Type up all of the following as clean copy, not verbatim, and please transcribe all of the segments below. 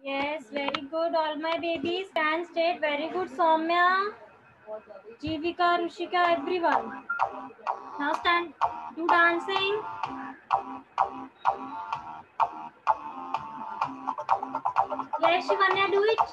Yes, very good. All my babies stand straight. Very good. Soumya, Jivika, Rushika, everyone. Now stand. Do dancing. Yes, Shivanya, do it.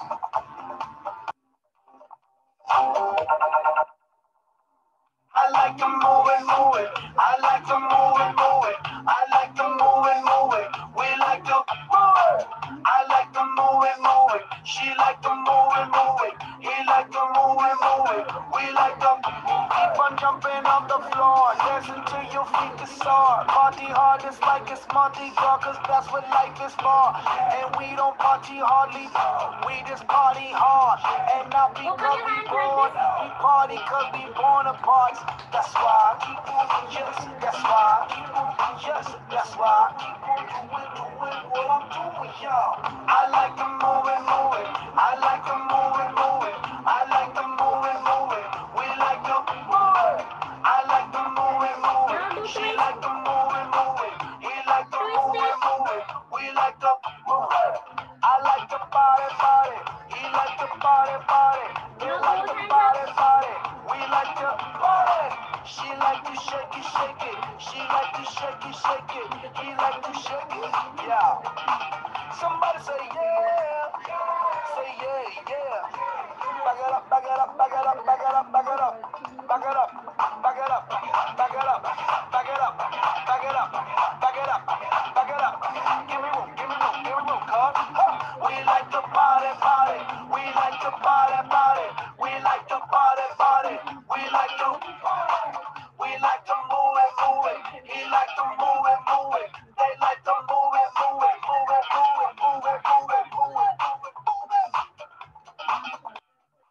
I like to move it, move it. I like to move it, move it. I like to move it, move it. We like to move it. I like to move it, move it. She like to move it, move it. He like to move it, move it. We like to keep on jumping off the floor, dancing till your feet get sore. Party hard just like it's Monty Gras, 'cause that's what life is for. And we don't party hardly, we just party hard. And not because we born, we party 'cause we born apart. That's why, yes, that's why, yes, that's why. Keep on doing what I'm doing, y'all. I like to move it, move it. I like to move it, move it. I like to move it, move it. We like to move it. I like to move it, move it. She like to move it, move it. He like to move it, move it. We like to move it. I like to party, party. He like to party, party. They like to party, party. We like to party. She like to shake it, shake it. She like to shake it, shake it. He like to shake it. Yeah. Somebody say yeah. Say yeah, yeah. Back it up, back it up, back it up, back it up, back it up. Back it up, back it up, back it up, back it up, back it up, back it up, back it up. Give me room, give me room, give me room, cuz. We like to party, party. We like to party, party. We like to party, party. We like to party. We like to move it, move it. He like to move it, move it. They like to move it, move it, move it, move it, move it, move it, move it, move it, move it.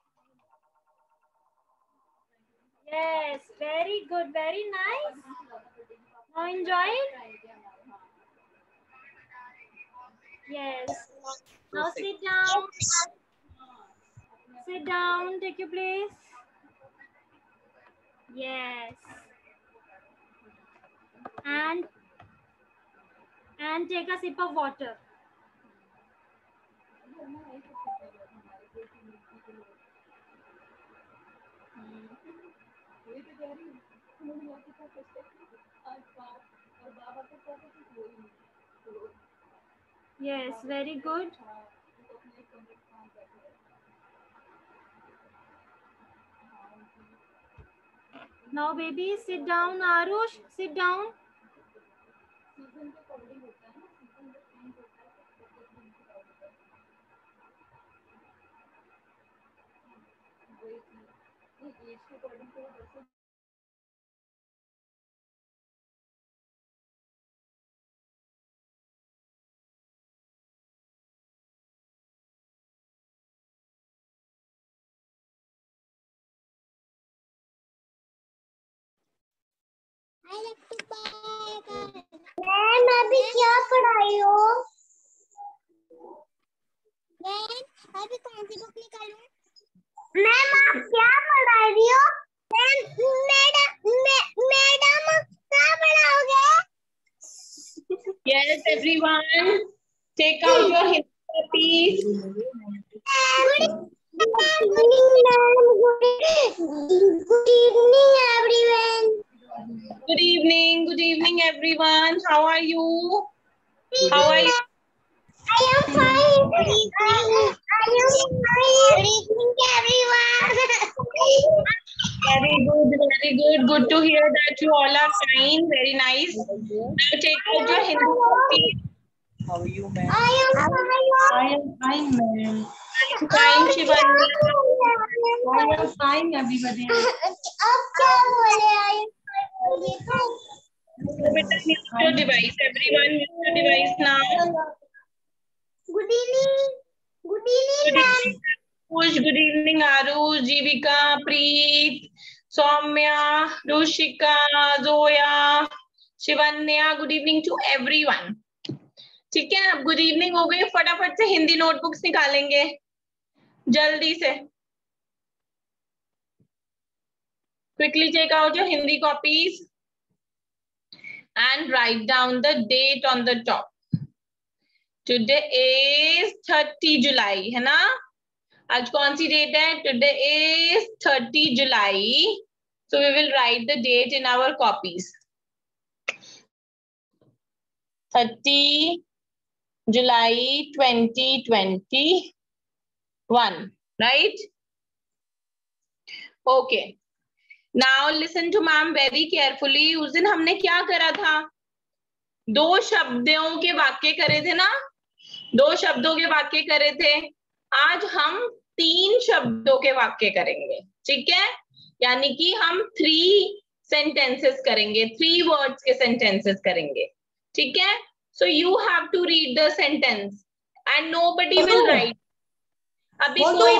Yes, very good. Very nice. Now enjoy it. Yes. Now sit down. Sit down. Take your place. Yes. And take a sip of water. Yes, very good. Now, baby, sit down. Arush, sit down. Ma'am अभी क्या पढ़ाई हो? Ma'am अभी कौन सी book निकालूं? Ma'am आप क्या पढ़ा रही हो? मैडम क्या पढ़ाओगे? Yes, everyone, take out your Hindi copies. Good evening, Good evening, everyone. How are you? How are you? I am fine. I am fine. Good evening, everyone. Very good, very good. Good to hear that you all are fine. Very nice. Now take out your Hindi copies. How are you, ma'am? I am fine. I am fine, ma'am. Fine, Shivanya. I am fine, everybody. आप क्या बोले? Better mute your device. Everyone, mute your device now. Good evening. Good evening, Good ma'am. evening, Arush. Good evening, Arush, Jivika, Preet, Soumya, Rushika, Zoya, Shivanya. Good evening to everyone. ठीक है, अब good evening हो गई, फटाफट से Hindi notebooks निकालेंगे जल्दी से. Quickly take out your Hindi copies and write down the date on the top. Today is 30 July, है ना? आज कौन सी डेट है? Today is 30 July. So we will write the date in our copies. 30 July 2021, right? Okay. Now listen to ma'am very carefully. उस दिन हमने क्या करा था? 2 शब्दों के वाक्य करे थे ना? 2 शब्दों के वाक्य करे थे. आज हम 3 शब्दों के वाक्य करेंगे, ठीक है? यानी कि हम 3 सेंटेंसेस करेंगे, 3 वर्ड्स के सेंटेंसेस करेंगे, ठीक है? So you have to read the sentence and nobody will write. अभी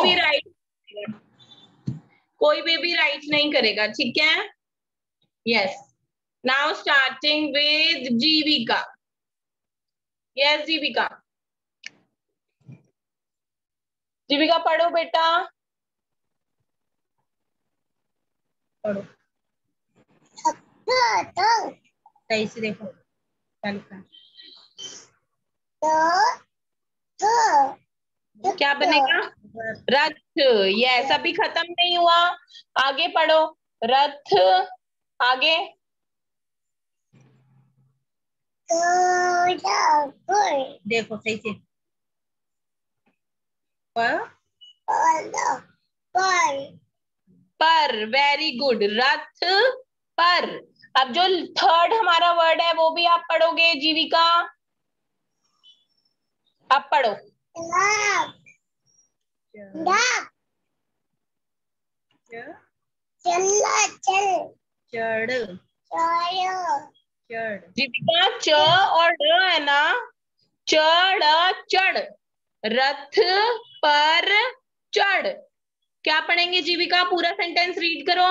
कोई भी राइट नहीं करेगा, ठीक है? Yes. Now starting with Jeevika. Yes, जीविका. जीविका पढ़ो बेटा. पढ़ो. सही से देखो. क्या बनेगा? रथ. यस, अभी खत्म नहीं हुआ. आगे पढ़ो. रथ. आगे. देखो सही से. पर. Very good. रथ पर. अब जो थर्ड हमारा वर्ड है वो भी आप पढ़ोगे जीविका. अब पढ़ो. जीविका च और ड है ना. चढ़ चढ़. रथ पर चढ़. क्या पढ़ेंगे जीविका? पूरा सेंटेंस रीड करो.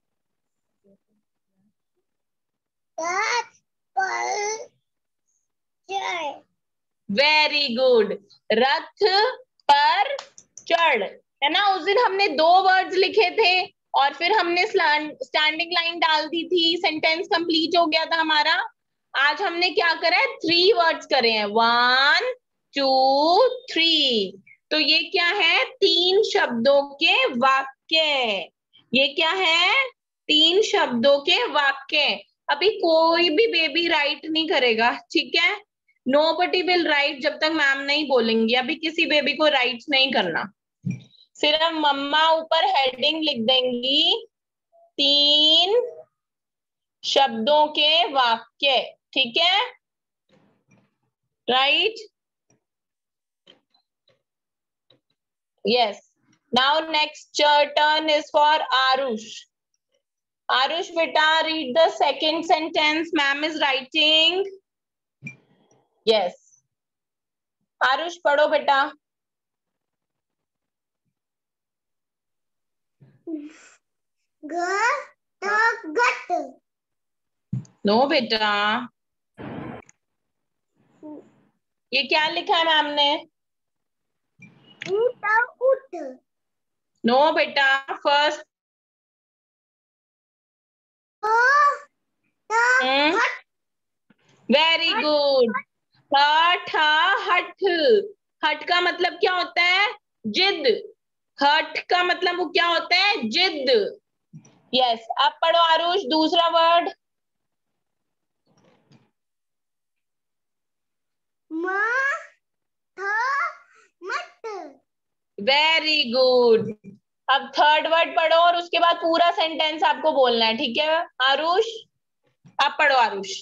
Very good. रथ पर चढ़, है ना? उस दिन हमने 2 वर्ड्स लिखे थे और फिर हमने स्टैंडिंग लाइन डाल दी थी. सेंटेंस कंप्लीट हो गया था हमारा. आज हमने क्या करा है? 3 वर्ड्स करे हैं. 1 2 3. तो ये क्या है? 3 शब्दों के वाक्य. ये क्या है? 3 शब्दों के वाक्य. अभी कोई भी बेबी राइट नहीं करेगा, ठीक है? नोबडी विल राइट जब तक मैम नहीं बोलेंगी. अभी किसी बेबी को राइट नहीं करना. सिर्फ मम्मा ऊपर हेडिंग लिख देंगी. 3 शब्दों के वाक्य, ठीक है? Right. Yes. Now next turn is for Arush. Arush beta, read the second sentence. Ma'am is writing. Yes. Arush पढ़ो बेटा. गट. नो बेटा. ये क्या लिखा है मैम ने? उठ. नो बेटा. फर्स्ट. Very good. हठ. हठ. हठ का मतलब क्या होता है? जिद. हठ का मतलब क्या होता है? जिद. यस. अब पढ़ो आरुष दूसरा वर्ड. Very good. अब थर्ड वर्ड पढ़ो और उसके बाद पूरा सेंटेंस आपको बोलना है, ठीक है आरुष? आप पढ़ो आरुष.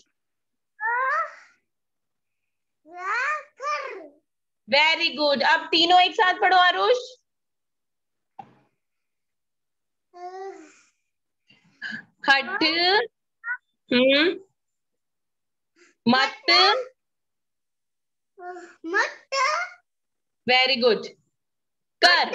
Very good. अब तीनों एक साथ पढ़ो आरुष. हट. मत. Very good. कर.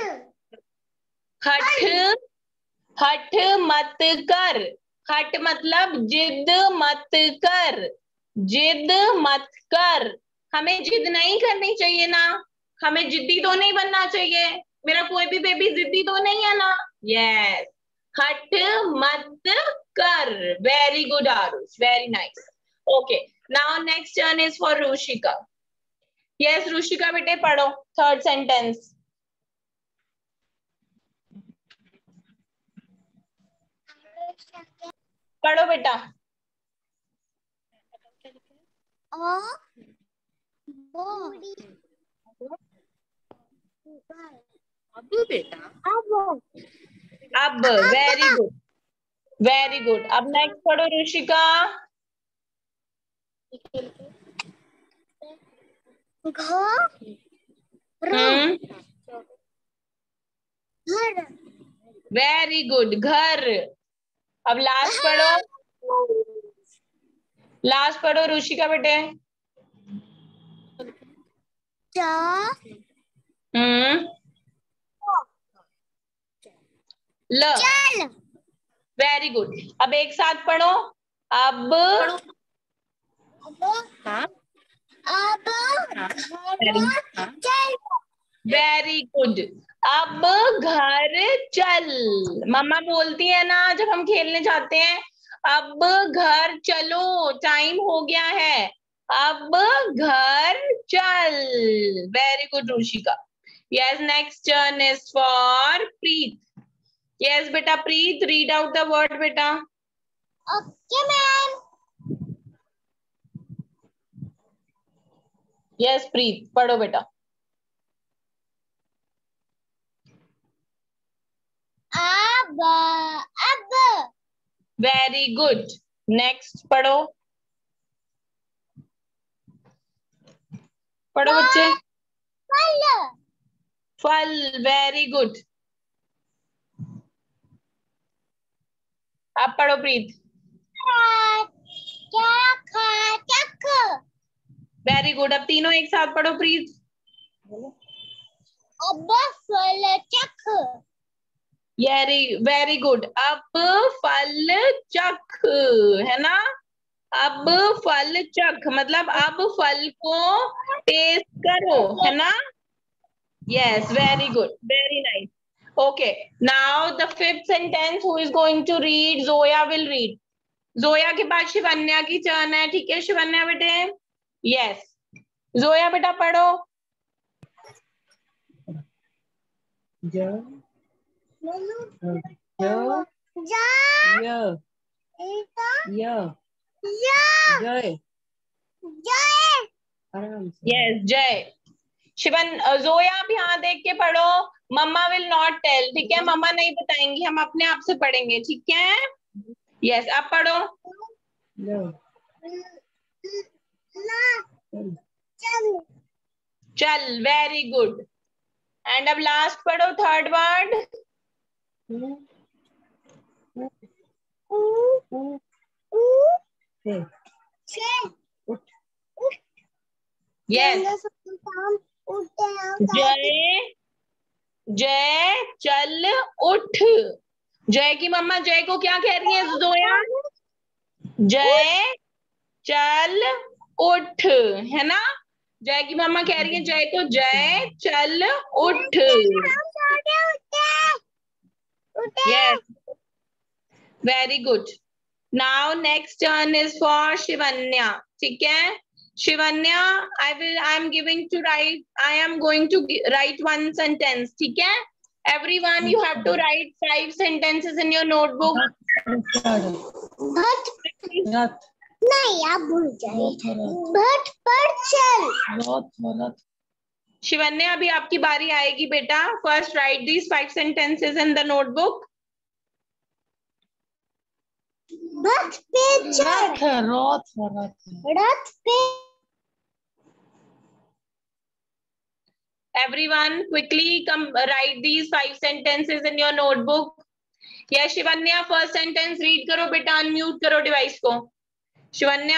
हट. हट मत कर. हट मतलब जिद मत कर. जिद मत कर. हमें जिद नहीं करनी चाहिए ना. हमें जिद्दी तो नहीं बनना चाहिए. मेरा कोई भी बेबी जिद्दी तो नहीं है ना. यस. हट मत कर. Very good Arush. Very nice. Okay. Now next turn is for Rushika. Yes Rushika बेटे पढ़ो थर्ड सेंटेंस। पढ़ो बेटा। अब बेटा अब वेरी गुड वेरी गुड। अब नेक्स्ट पढ़ो रुशिका। वेरी गुड घर। अब लास्ट पढ़ो लास्ट पढ़ो रुशिका बेटे। ल वेरी गुड। अब एक साथ पढ़ो अब वेरी गुड। अब घर चल। मम्मा बोलती है ना जब हम खेलने जाते हैं अब घर चलो टाइम हो गया है अब घर चल। Very good Rushika. Yes next turn is for Preet. Yes बेटा Preet read out the word बेटा। Okay ma'am. यस प्रीत पढ़ो बेटा। अब वेरी गुड। नेक्स्ट पढ़ो पढ़ो बच्चे। फल फल वेरी गुड। अब पढ़ो प्रीत। Very good. अब तीनों एक साथ पढ़ो प्रीत। अब फल चख। Very good. अब फल चख है ना। अब फल चख मतलब अब फल को टेस्ट करो है ना। Yes very good very nice. Okay now the fifth sentence who is going to read. Zoya will read. Zoya के बाद शिवन्या की टर्न है। ठीक है शिवन्या बेटे। यस जोया बेटा पढ़ो। यस जय। शिवन जोया आप यहाँ देख के पढ़ो। Mama will not tell. ठीक है मम्मा नहीं बताएंगी हम अपने आप से पढ़ेंगे। ठीक है यस आप पढ़ो। चल वेरी गुड। एंड अब लास्ट पढ़ो third word. Yes Jay Jay चल उठ। जय की मम्मा जय को क्या कह रही है जोया। जय चल उठ है ना। जय की मम्मा कह रही है जय को जय चल उठ। Yes very good. Now next turn is for Shivanya. ठीक है Shivanya I am giving to write I am going to write one sentence. ठीक है everyone you have to write 5 sentences in your notebook. नहीं आप भूल जाए। भट पर चल। शिवन्या अभी आपकी बारी आएगी बेटा। First write these 5 sentences in the notebook. भट पे चढ़। रथ पे। Everyone quickly come write these 5 sentences in your notebook. या शिवन्या फर्स्ट सेंटेंस रीड करो बेटा। अनम्यूट करो डिवाइस को। शिवन्या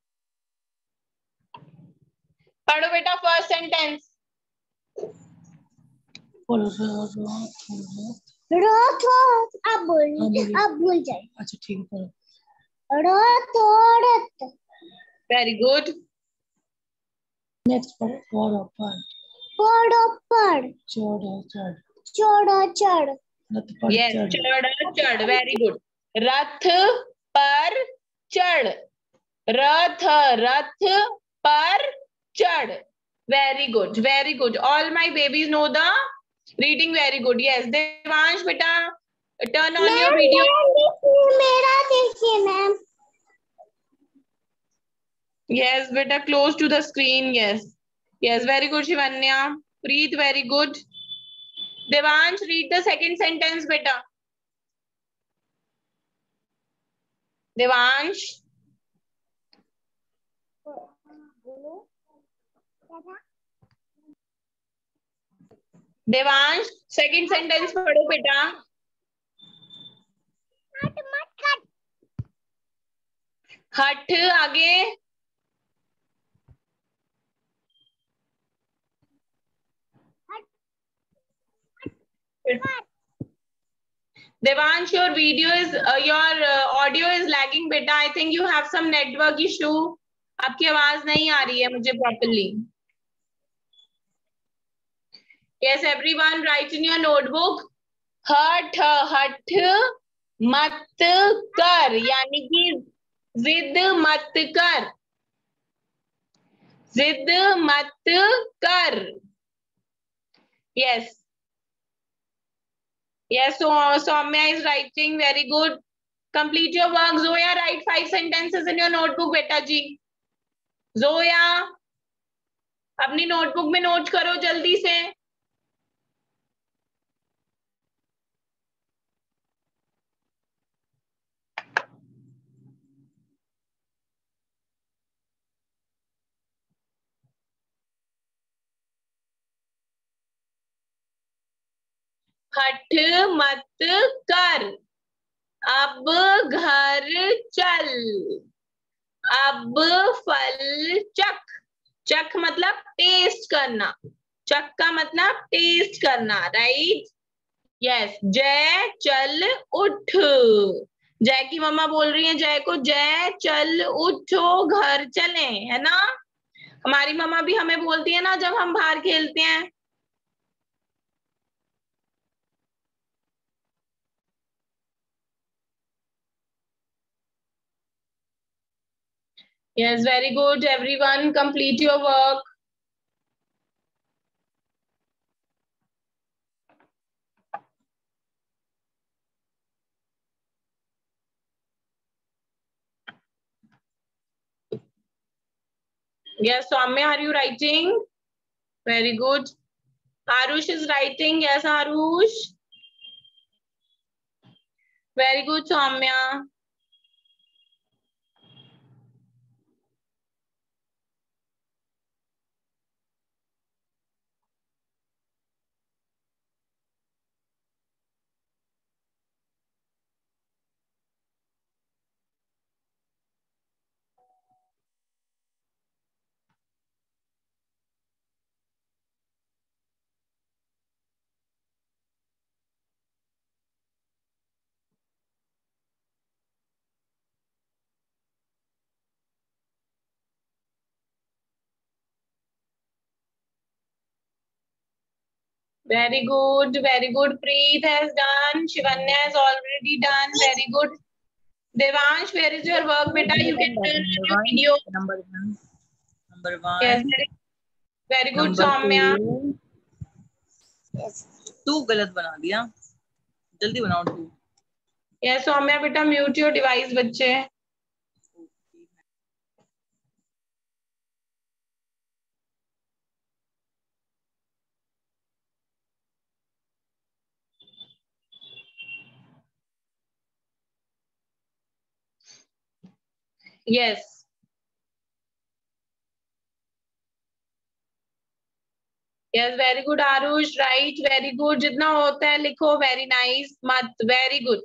पढ़ो बेटा फर्स्ट सेंटेंस। रथ अब भूल जाए। अच्छा ठीक है। रथ औरत। Very good. नेक्स्ट पढ़ो पढ़ चढ़। यस चढ़ वेरी गुड। रथ पर चढ़। रथ पर चढ़ Very good, very good. All my babies know the reading very good. Yes, Devansh beta, turn on your video. मेरा देखिए ma'am. Yes, beta, close to the screen. Yes, yes, very good, Shivanya. Preet, very good. Devansh, read the second sentence, beta. Devansh. Devansh second sentence पढ़ो बेटा. हट मत कर. हठ आगे. Devansh your video is your audio is lagging बेटा. I think you have some network issue. आपकी आवाज नहीं आ रही है मुझे properly. Yes, everyone write in your notebook. हठ हठ मत कर यानी कि जिद मत कर. जिद मत कर. Yes. Yes, so Soumya is writing very good. Complete your work. Zoya, write 5 sentences in your notebook, beta ji. Zoya, अपनी नोटबुक में नोट करो जल्दी से. हठ मत कर. अब घर चल. अब फल चख. चख मतलब टेस्ट करना. चख का मतलब टेस्ट करना, राइट. यस. जय चल उठ. जय की मम्मा बोल रही है जय को, जय चल उठो घर चले, है ना. हमारी मम्मा भी हमें बोलती है ना जब हम बाहर खेलते हैं. Yes, very good. Everyone, complete your work. Yes, Soumya, are you writing? Very good. Arush is writing. Yes, Arush. Very good, Soumya. Very good. Very good. Preet has done. Shivanya has already done. Very good. Devansh, where is your work, beta? You can turn on your video. Number one. Number one. Yes, very good, Number Soumya. two. तू गलत बना दिया. जल्दी बनाओ तू. Yes, Soumya, beta, mute your device, बच्चे. Yes. Yes, very good, Arush. Right, very good. जितना होता है लिखो. Very nice. मत. Very good.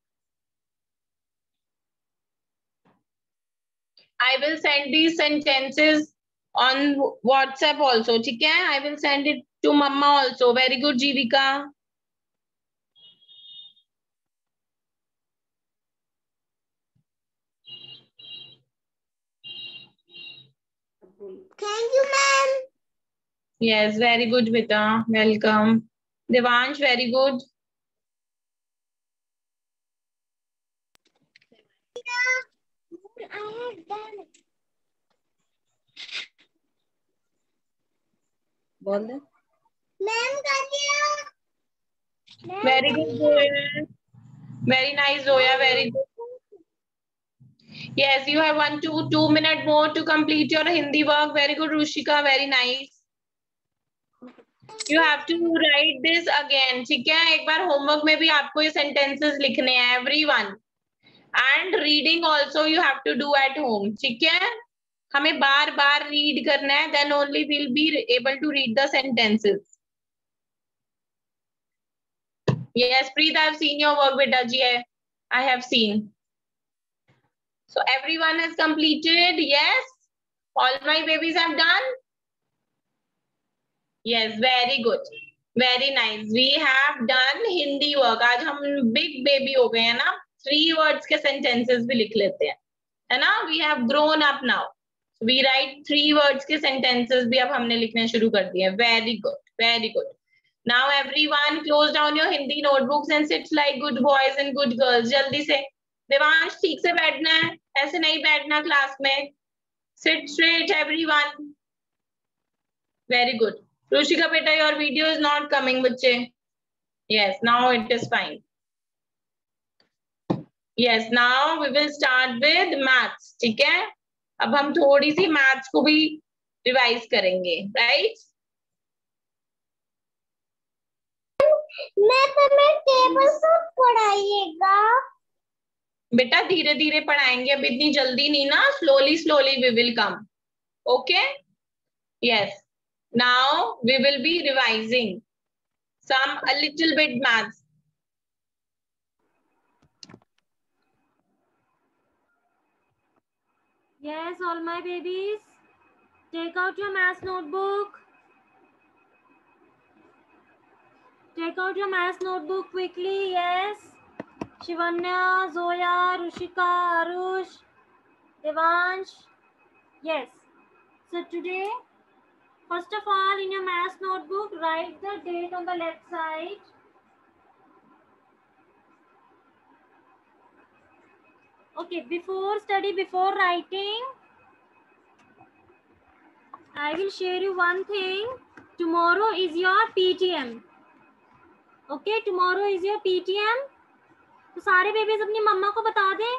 I will send these sentences on WhatsApp also. ठीक है? I will send it to Mama also. Very good, Jivika. Thank you, ma'am. Yes, very good, beta. Welcome. Devansh, very good. I have done it. बोल दे। Ma'am कर दिया। Very good, Zoya. Very nice, Zoya. Very good. Yes, you have 2 minutes more to complete your Hindi work. Very good, Rushika. Very nice. You have to write this again. ठीक है, एक बार homework में भी आपको ये sentences लिखने हैं, everyone. And reading also you have to do at home. ठीक है, हमें बार बार read करना है, then only we'll be able to read the sentences. Yes, Preet, I have seen your work, beta ji. I have seen. So everyone has completed. Yes, all my babies have done. Yes, very good. Very nice. We have done Hindi work. आज हम big baby हो गए हैं ना, 3 words के sentences भी लिख लेते हैं, है ना? We have grown up now. We write 3 words के sentences भी अब हमने लिखने शुरू कर दिए. Very good. Very good. Now everyone close down your Hindi notebooks and sit like good boys and good girls. जल्दी से. देवांश ठीक से बैठना है, ऐसे नहीं बैठना क्लास में. Sit straight everyone. Very good. Rushika beta, your video is not coming, बच्चे. Yes, now it is fine. Yes, now we will start with maths. ठीक है? अब हम थोड़ी सी maths को भी revise करेंगे, right? मैं टेबल पर पढ़ाइएगा। बेटा धीरे धीरे पढ़ाएंगे, अब इतनी जल्दी नहीं ना, slowly we will come. Okay? Yes. Now we will be revising a little bit maths. Yes, all my babies, take out your math notebook. Take out your math notebook quickly. Yes. Shivanya, Zoya, Rushika, Arush, Devansh. Yes. So today, first of all, in your math notebook, write the date on the left side. Okay, before writing, I will share you one thing. Tomorrow is your PTM. Okay, tomorrow is your PTM. तो सारे babies अपनी मम्मा को बता दें,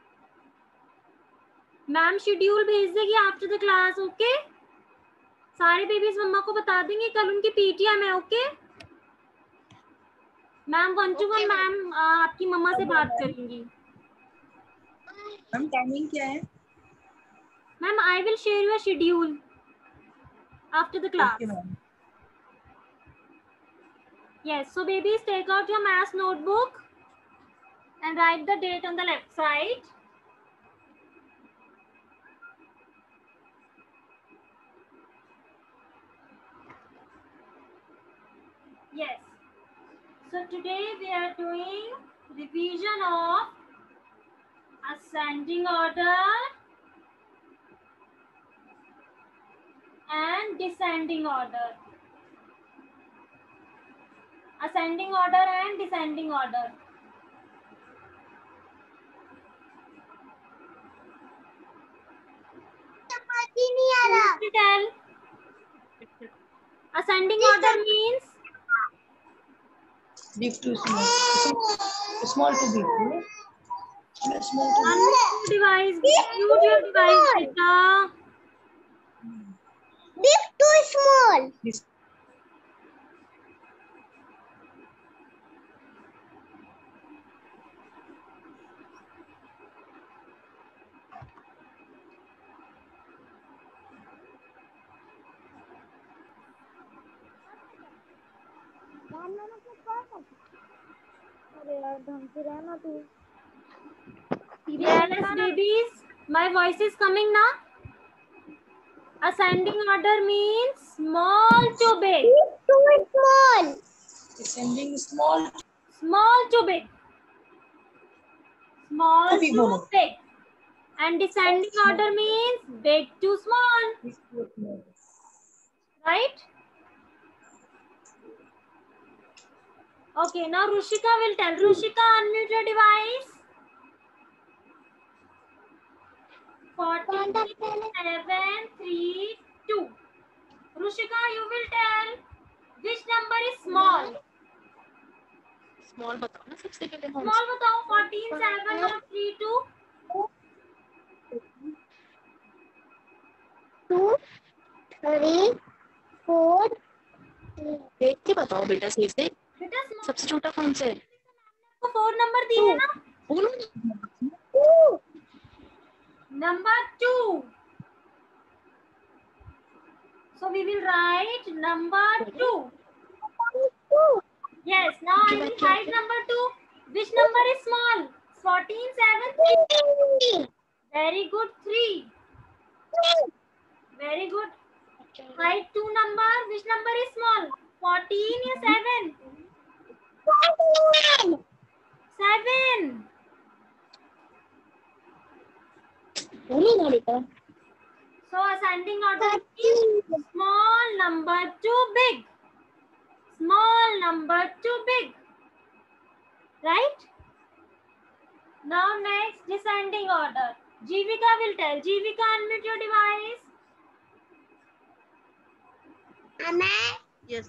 ma'am schedule भेज देगी after the class. Okay, सारे babies मम्मा को बता देंगे कल उनकी पीटीएम है. ओके मैम, 1 to 1 मैम आपकी मम्मा से बात करेंगी. मैम टाइमिंग क्या है? Ma'am I will share your schedule after the class. Okay ma'am. Yes, so babies, take out your math notebook and write the date on the left side. Yes. So today we are doing revision of ascending order and descending order. Ascending order and descending order. नहीं आ रहा। Tell. Ascending order means Big to small. Small to big. Small to big. unmute device. Mute your device, beta. Big to small. अरे यार ढंग से रहना तू. Yes, babies. My voice is coming now. Ascending order means small to big. Too small. Descending small. Small to big. Small To big to बोलो. big. And descending order means big to small. Right? Okay, now Rushika will tell. Rushika, unmute your device. 47, 3, 2. Rushika, you will tell. Small बताओ ना सबसे पहले। Small बताओ 14 7 और 3 2 2 3 4 देख के बताओ बेटा सही से। बेटा स्मॉल सबसे छोटा कौन सा है? को 4 नंबर दी है ना। बोलो। 2 Number 2. So we will write number 2. Yes, now I will write number 2. Which number is small? 14 7 3. Very good. 3. Very good. Write 2 number. Which number is small? 14 or 7? 7. बोलो ना बेटा। So ascending order is small number to big. Small number to big. Right? Now next descending order. Jivika will tell. Jivika, unmute your device. Amma, Yes.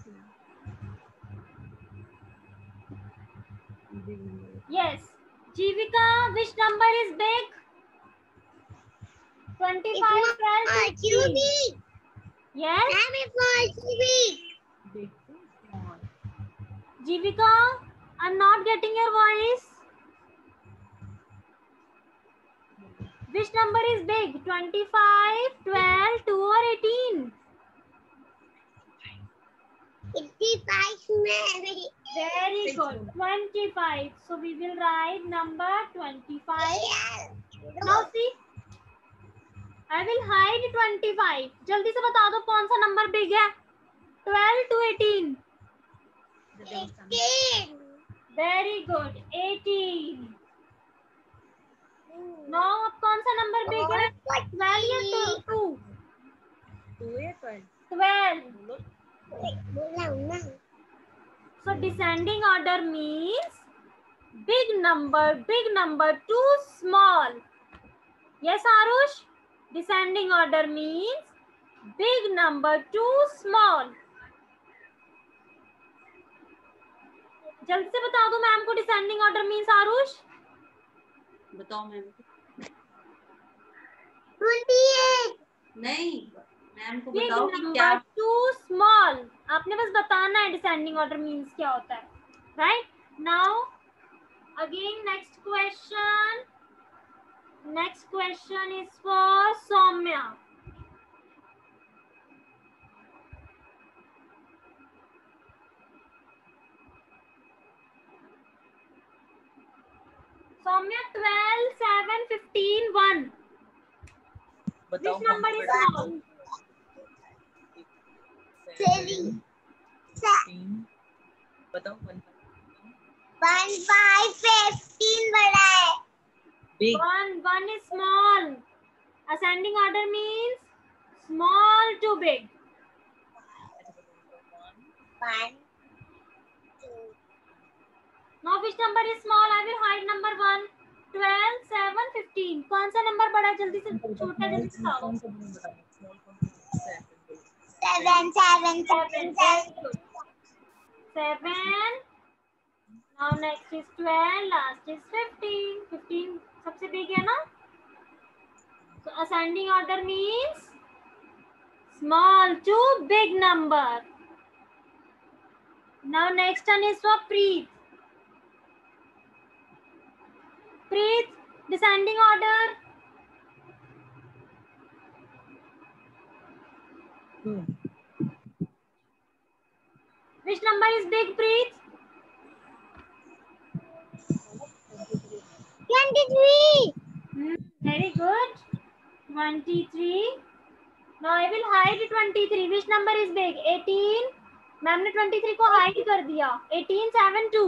Yes. Jivika, which number is big? 25, 12, 15. Yes. I'm a Big to small. Jivika, I'm not getting your voice. Which number is big? 25, 12, 2 or 18? 55. Very good. 25. So we will write number 25. Now see. I will hide 25. जल्दी से बता दो कौन सा number big है? 12 to 18. 18. Very good. 18. Now अब कौन सा नंबर बिग है? 12 या 2? 2 या 12? 12. बोलो। So descending order means big number to small. Yes, Arush? Descending order means big number to small. जल्दी से बता दो मैम को डिसेंडिंग ऑर्डर मींस आरुष। बताओ मैम। 28. नहीं, मैम को बिग बताओ कि क्या। Number two small. आपने बस बताना है डिसेंडिंग ऑर्डर मींस क्या होता है। Right now again next question is for Saumya. Saumya 12 7 15 1। बताओ। Which number is small? 7. बताओ। 1 5 15 बड़ा है. Big. 1 is small. Ascending order means small to big. 1 2. Now which number is small? I will hide number 1. 12 7 15. कौन सा number बड़ा है? जल्दी से छोटा जल्दी से बताओ। 7 7 7. Very good. 7. Now next is 12. Last is 15. 15 सबसे big है ना? So ascending order means small to big number. Now next one is for Preet. Preet, descending order. Which number is big, Preet? 23. Very good. 23. Now I will hide 23. Which number is big? 18. Ma'am ने 23 को hide कर दिया. 18 7 2.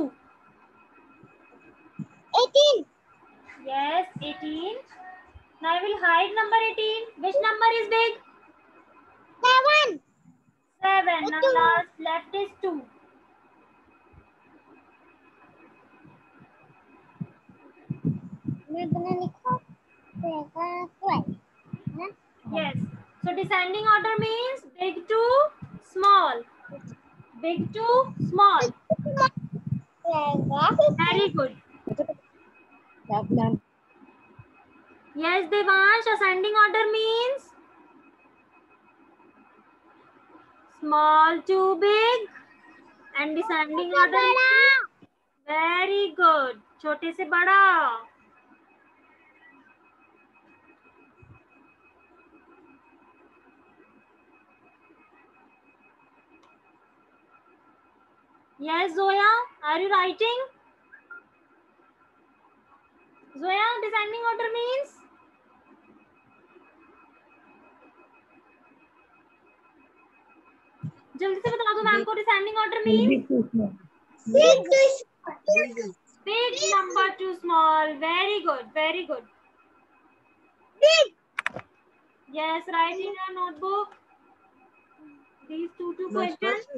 18. Yes, 18. Now I will hide number 18. Which number is big? 7. 7. Now left is 2. मैं बना लिखा 12. Yes. So descending order means big to small. Big to small. Very good. Yes, Devansh, ascending order means small to big, and descending order means very good. छोटे से बड़ा. Yes, Zoya, are you writing? Zoya, descending order means? जल्दी से बता दो ma'am को descending order means? Big number to small. Very good, very good. Yes, write in your notebook these two questions.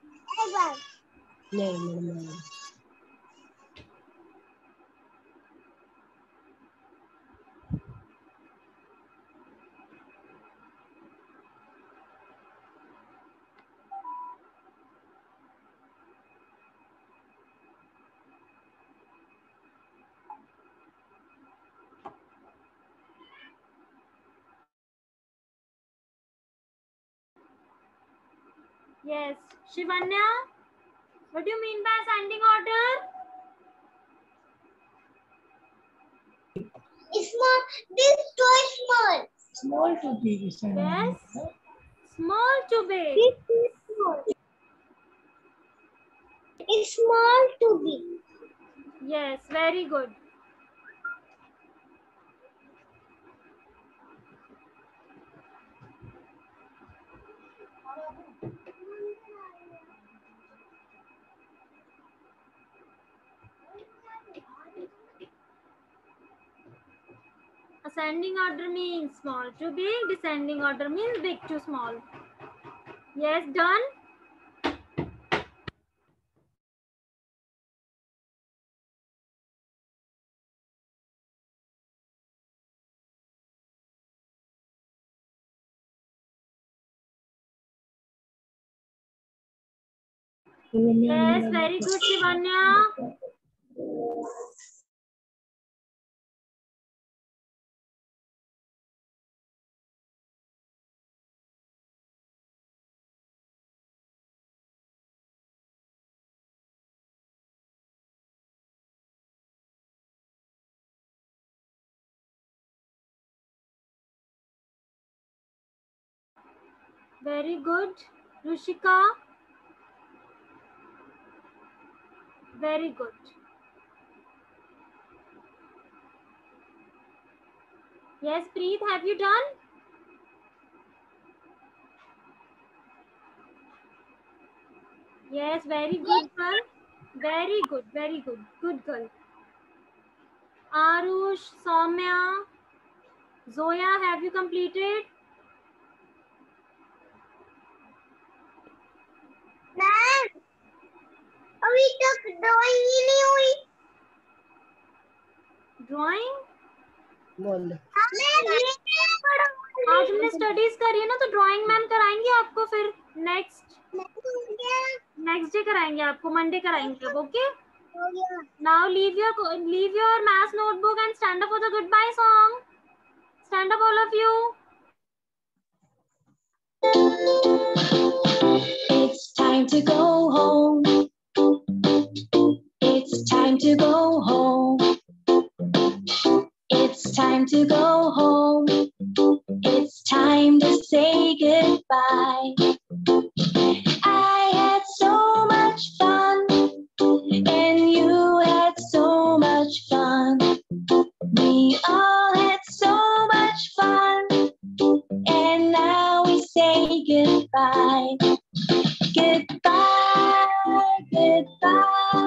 Yes, Shivanya, what do you mean by ascending order? Small. This toy small. Small to big. Yes, small to big. This is small. It's small to big. Yes, very good. Ascending order means small to big. Descending order means big to small. Yes, done. Yes, very good, Shivanya. Very good, Rushika. Very good. Yes, Preet, have you done? Yes, very good, girl. Very good, very good. Good girl. Arush, Soumya, Zoya, have you completed? Ma'am अभी तक drawing ही नहीं हुई. Drawing? Ma'am आज हमने studies करी है ना, तो ड्राइंग मैम कराएंगे आपको फिर नेक्स्ट डे कराएंगे आपको, मंडे कराएंगे अब. Okay, now leave your maths notebook and stand up for the goodbye song. Stand up all of you. It's time to go home. It's time to go home. It's time to go home. It's time to say goodbye. I had so much fun, and you had so much fun. We all had so much fun, and now we say goodbye. Goodbye, goodbye.